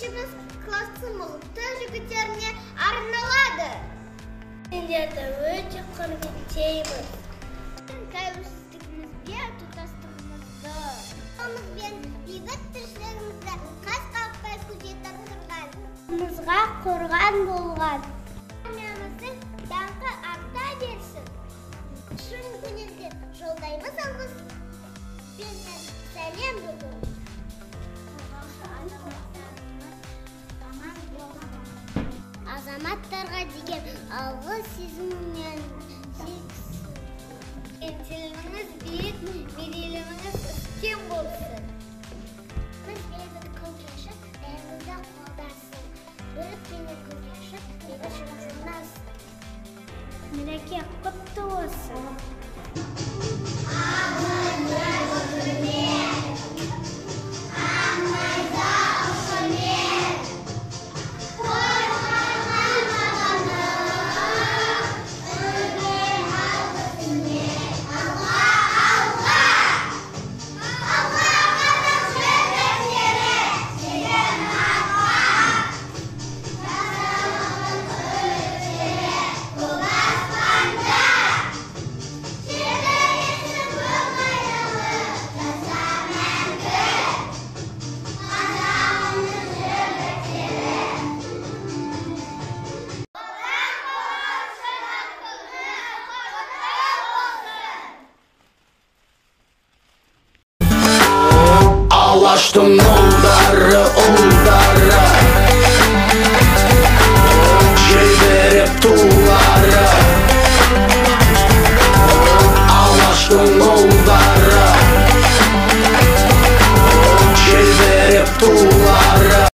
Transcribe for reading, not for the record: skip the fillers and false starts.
кешіміз классы мықты жігіттеріне арналады. Сендерді өте құрметтейміз. Тәуелсіздігімізге тұтастығымызды, бейбіт тіршілігімізді қас-қақпай күзетіп тұрған, Мұзға қорған болған. армиямыздың даңқы арта берсін. Шын көңілден жолдаймыз алғыс пен сәлем бүгін. Азаматтарға деген алғыс сезіммен тіліміз биік, мерейліміз үстем болсын. Біз бейбіт күн кешіп, бәрімізді қолдасын. Бірлік пен күн кешіп, бейбітшілік орнасын. Мереке құтты болсын. Алаштың ұлдары